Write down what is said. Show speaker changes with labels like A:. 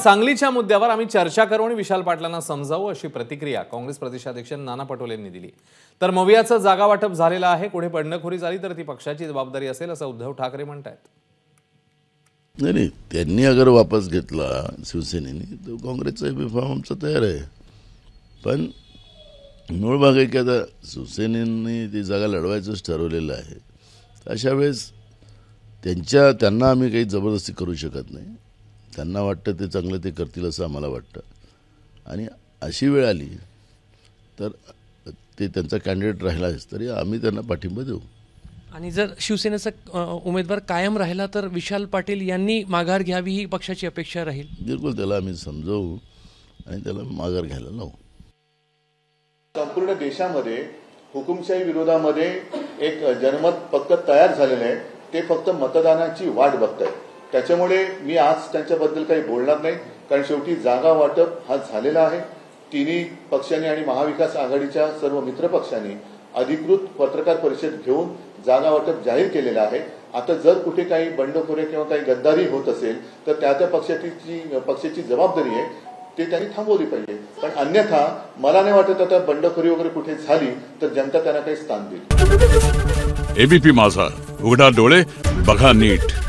A: सांगलीच्या मुद्द्यावर आम्ही चर्चा करू आणि विशाल पाटलांना समजावू अशी प्रतिक्रिया काँग्रेस प्रदेशाध्यक्ष नाना पटोले यांनी दिली। तर मवियाचं जागा वाटप झालेलं आहे, पुढे बंडखोरी झाली तर ती पक्षाची जबाबदारी असेल असं उद्धव ठाकरे म्हणतात।
B: नाही, त्यांनी अगर वापस घेतला शिवसेनेने तर काँग्रेसचा विफाम आमचा तयार आहे। पण मूळ भाग आहे की आता शिवसेनेने ती जागा लढवायचंच ठरवलेलं आहे। अशा वेळेस त्यांना आम्ही काही जबरदस्ती करू शकत नाही। त्यांना वाटतं ते चांगलं ते करतील असं आम्हाला वाटतं आणि अशी वेळ आली तर ते त्यांचा कॅन्डिडेट राहिलाच तरी आम्ही त्यांना पाठिंबा देऊ।
C: आणि जर शिवसेनेचा उमेदवार कायम राहिला तर विशाल पाटील यांनी माघार घ्यावी ही पक्षाची अपेक्षा राहील।
B: बिलकुल त्याला आम्ही समजावू आणि त्याला माघार घ्यायला लावू।
D: संपूर्ण देशामध्ये हुकुमशाही विरोधामध्ये एक जनमत पक्क तयार झालेलं आहे, ते फक्त मतदानाची वाट बघतायत। त्याच्यामुळे मी आज त्यांच्याबद्दल काही बोलणार नाही, कारण शेवटी जागा वाटप हा झालेला आहे। तिन्ही पक्षांनी आणि महाविकास आघाडीच्या सर्व मित्र पक्षांनी अधिकृत पत्रकार परिषद घेऊन जागा वाटप जाहीर केलेलं आहे। आता जर कुठे काही बंडखोरी किंवा काही गद्दारी होत असेल तर त्या पक्षाची जबाबदारी आहे, ते त्यांनी थांबवली पाहिजे। पण अन्यथा मला नाही वाटत आता बंडखोरी वगैरे कुठे झाली तर जनता त्यांना काही स्थान देईल।
E: एबीपी माझा, उघडा डोळे बघा नीट।